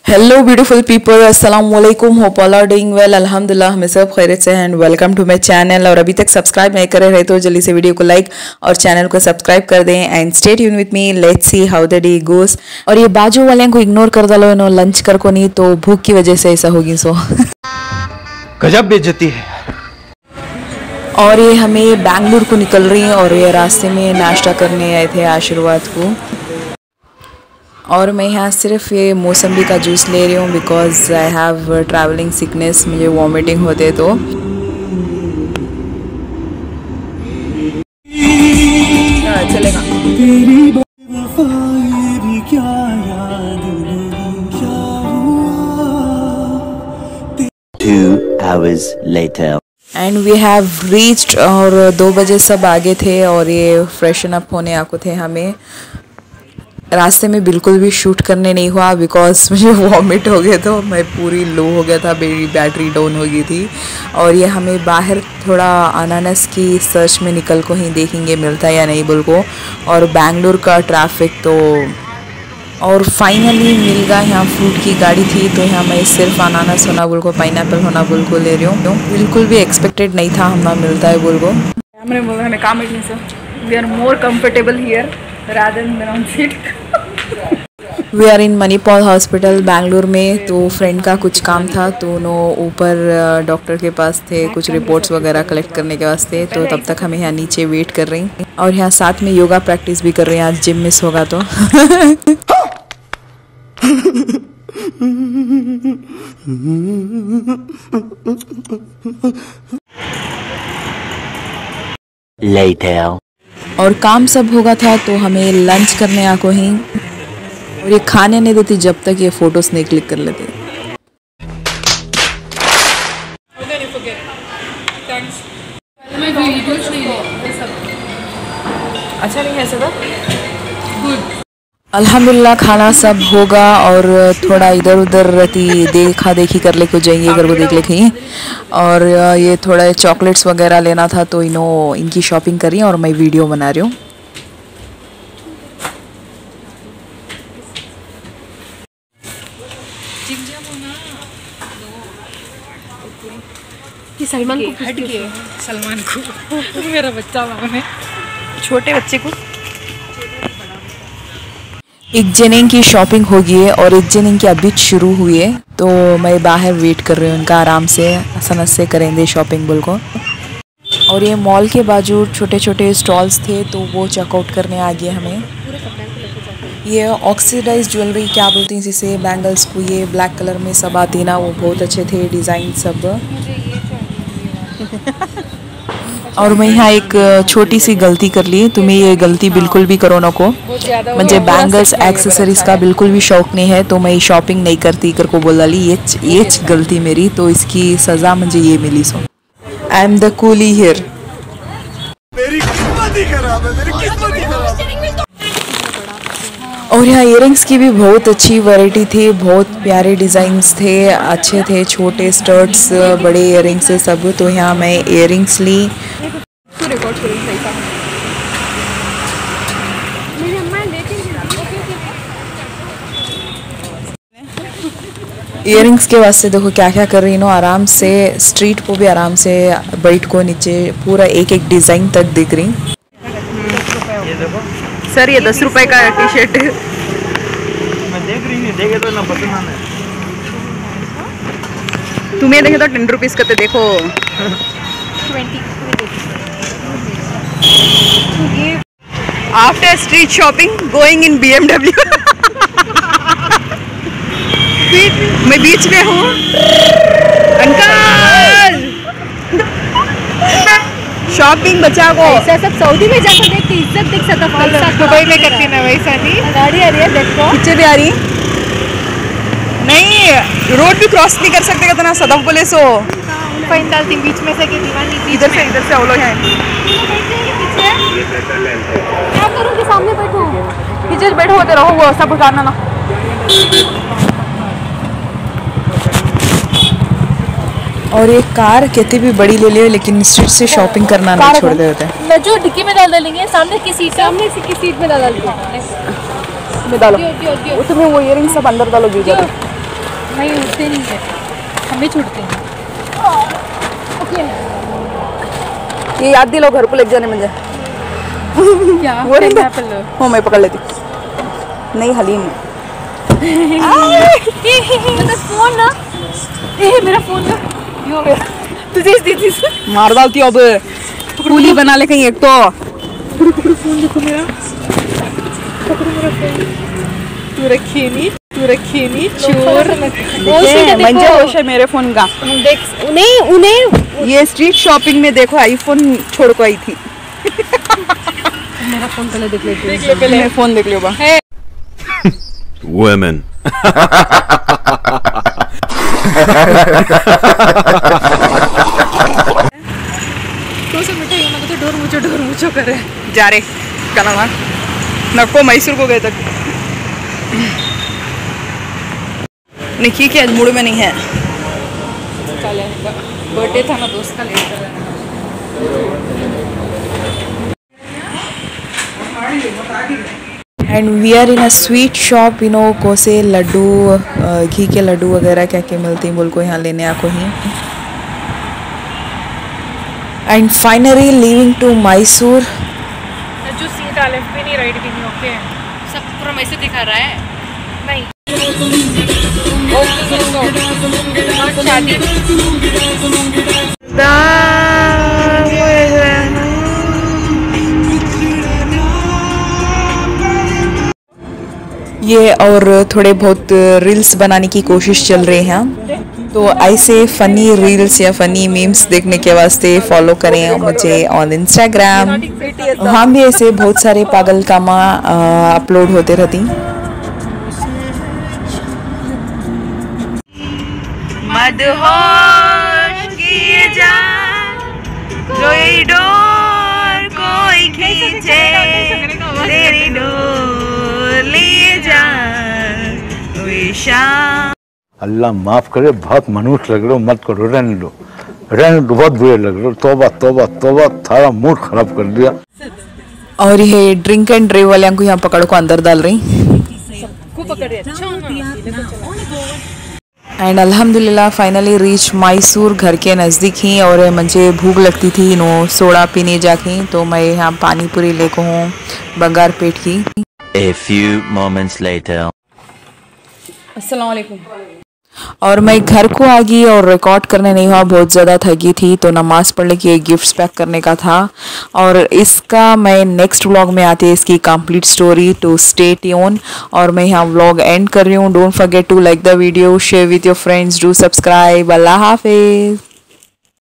Hello beautiful people, अस्सलाम वालेकुम। Hope all are doing well. अल्हम्दुलिल्लाह हमें सब खैरियत से हैं and welcome to my channel. और अभी तक सब्सक्राइब नहीं करे रहे तो जल्दी से वीडियो को लाइक और चैनल को सब्सक्राइब कर दें and stay tune with me. Let's see how the day goes. और ये बाजू वाले को इग्नोर कर डालो, इन्हों लंच कर को नहीं तो भूख की वजह से ऐसा होगी। सो गजब बेइज्जती है। और ये हमें बेंगलुरु को निकल रही हैं और ये रास्ते में नाश्ता करने आए थे आशीर्वाद को। और मैं यहाँ सिर्फ ये मौसम्बी का जूस ले रही हूँ because I have travelling sickness, मुझे वॉमिटिंग होते तो। चलेगा। 2 hours later. And we have reached. और 2 बजे सब आगे थे और ये फ्रेशन अप होने आको थे हमें। रास्ते में बिल्कुल भी शूट करने नहीं हुआ बिकॉज मुझे वॉमिट हो गया, तो मैं पूरी लो हो गया था, मेरी बैटरी डाउन हो गई थी। और ये हमें बाहर थोड़ा अनानास की सर्च में निकल को ही देखेंगे मिलता है या नहीं बोल को। और बेंगलुरु का ट्रैफिक तो। और फाइनली मिल गया। यहाँ फ्रूट की गाड़ी थी तो यहाँ मैं सिर्फ अनानास होना बोल को, पाइनएप्पल होना बोल को ले रही हूँ। बिल्कुल भी एक्सपेक्टेड नहीं था हमें मिलता है बोल को। हमने बोला हमें काम है sir, we are more comfortable here rather than on seat. We are in Manipal hospital Bengaluru में। तो फ्रेंड का कुछ काम था तो उन्होंने ऊपर डॉक्टर के पास थे कुछ रिपोर्ट्स वगैरह कलेक्ट करने के वास्ते। तो तब तक हमें यहाँ नीचे वेट कर रही और यहाँ साथ में योगा प्रैक्टिस भी कर रही हैं। आज जिम मिस होगा तो। Later. और काम सब होगा था तो हमें लंच करने आको ही। और ये खाने नहीं देती जब तक ये फोटोज नहीं क्लिक कर लेते। अच्छा नहीं है सदा। अल्हम्दुलिल्लाह खाना सब होगा और थोड़ा इधर उधर रहती देखा देखी कर ले को जाएंगे घर को देख ले कहीं। और ये थोड़ा चॉकलेट्स वगैरह लेना था तो इनकी शॉपिंग करी और मैं वीडियो बना रही हूँ। कि सलमान को हट के सलमान को मेरा बच्चा है, छोटे बच्चे को। एक जने की शॉपिंग हो गई है और एक जने की अभी शुरू हुई है तो मैं बाहर वेट कर रही हूँ उनका। आराम से आसानी से करेंगे शॉपिंग बोल को। और ये मॉल के बाजू छोटे छोटे स्टॉल्स थे तो वो चेकआउट करने आ गए हमें। ये ऑक्सीडाइज ज्वेलरी क्या बोलते हैं जिसे, बैंगल्स को ये ब्लैक कलर में सब आती ना, वो बहुत अच्छे थे डिज़ाइन सब। और मैं यहाँ एक छोटी सी गलती कर ली। तुम्हें ये गलती बिल्कुल भी करो ना को। मुझे बैंगल्स एक्सेसरीज का बिल्कुल भी शौक नहीं है तो मैं शॉपिंग नहीं करती कर को बोला ली। ये गलती मेरी तो इसकी सज़ा मुझे ये मिली। So I am the coolie here. मेरी किस्मत ही खराब है, मेरी किस्मत ही खराब है। और यहाँ इयरिंग्स की भी बहुत अच्छी वैरायटी थी, बहुत प्यारे डिज़ाइंस थे, अच्छे थे। छोटे स्टर्ट्स, बड़े इयरिंग्स से सब। तो यहाँ मैं इयरिंग्स ली। इयरिंग्स के वास्ते देखो क्या क्या कर रही हूँ। आराम से स्ट्रीट को भी आराम से बैठ को नीचे पूरा एक एक डिज़ाइन तक दिख रही। सर ये 10 रुपए का टी शर्ट मैं देख रही नहीं, देखे तो ना पसंद आना है। तुम्हें देखे तो 10 रुपीज करते देखो। 20 after street shopping going in BMW। मैं बीच में हूँ अंकल। शॉपिंग बचा को ऐसा सब सऊदी में जाकर देखते इज्जत देख सकता है। दुबई में करती ना वैसा नहीं। गाड़ी आ रही है देखो, पीछे भी आ रही नहीं। रोड भी क्रॉस नहीं कर सकते कितना सदफ बोले सो। फाइन डालती बीच में से कि दीवानी इधर से वो लोग हैं। क्या करूँगी, सामने बैठो। पीछे बैठो होते रहो, वो सब उतारना ना। और एक कार कितनी भी बड़ी ले लियो लेकिन स्ट्रीट से शॉपिंग करना नहीं छोड़ देते हैं। मैं जो डिक्की में डाल देंगे, सामने की सीट में डाल देंगे। में डालो। वो तुम्हें वो इयरिंग सब अंदर डालो बीच में। नहीं उठते नहीं है, हम भी छूटते हैं। ये याद दिलाओ घर को लेके जाने मुझे। क्या वो नहीं था? एप्पल हो मैं पकड़ लेती। नहीं हलीम। फोन ना, मेरा फोन ना यो तुझे मार डालती अब पूली बना ले कहीं एक तो। पकड़ो फोन, देखो मेरा, पकड़ो मेरा फोन। तू रखी नहीं चोर। मंजा होश है मेरे फोन का। देख उन्हें ये स्ट्रीट शॉपिंग में देखो आईफोन छोड़ को आई थी। मेरा फोन पहले देख लेते हैं। देख ले पहले फोन देख लो बा। Women. तो सब मिठाई होना तो डोर मुचो करे जा रे कनावा नको मैसूर को गए तक। निकी के आज मूड में नहीं है। बर्थडे था ना दोस्त का, लेट कर रहा and we are in a sweet shop, you know कोसे लड्डू, घी के लड्डू वगैरह क्या क्या मिलती हैं बोल को यहाँ लेने आको ही। And finally leaving to Mysore. जो सीट आ लेफ्ट भी नहीं राइट भी नहीं, ओके सब पूरा मैसे दिखा रहा है। नहीं ये और थोड़े बहुत रील्स बनाने की कोशिश चल रही है, तो ऐसे फ़नी रील्स या फ़नी मीम्स देखने के वास्ते फॉलो करें मुझे ऑन इंस्टाग्राम। वहाँ भी ऐसे बहुत सारे पागल कामा अपलोड होते रहती। मदहोश किए जा कोई डोर कोई खींचे तेरी डोर लिए जा शाम। अल्लाह माफ करे, बहुत मनुष्य लग रहे हो, मत करो, रहने दो बहुत बुरे लग रहे हो। तौबा तौबा तौबा, थारा मूड खराब कर दिया। और ये ड्रिंक एंड ड्राइव वाले को यहाँ पकड़ को अंदर डाल रही। एंड अल्हम्दुलिल्लाह फाइनली रीच मैसूर, घर के नज़दीक ही। और मुझे भूख लगती थी नो सोडा पीने जाके, तो मैं यहाँ पानी पूरी लेको हूँ बंगार पेट की। A few moments later. अस्सलाम वालेकुम। और मैं घर को आ गई और रिकॉर्ड करने नहीं हुआ, बहुत ज़्यादा थकी थी, तो नमाज़ पढ़ने की गिफ्ट्स पैक करने का था। और इसका मैं नेक्स्ट व्लॉग में आती है इसकी complete story, to stay tune. और मैं यहाँ व्लॉग एंड कर रही हूँ। Don't forget to like the video, share with your friends, do subscribe. अल्लाह हाफिज़।